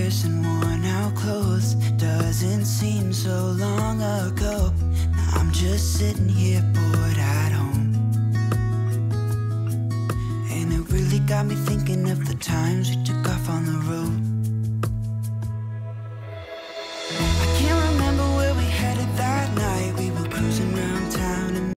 years and worn out clothes. Doesn't seem so long ago. Now I'm just sitting here bored at home. And it really got me thinking of the times we took off on the road.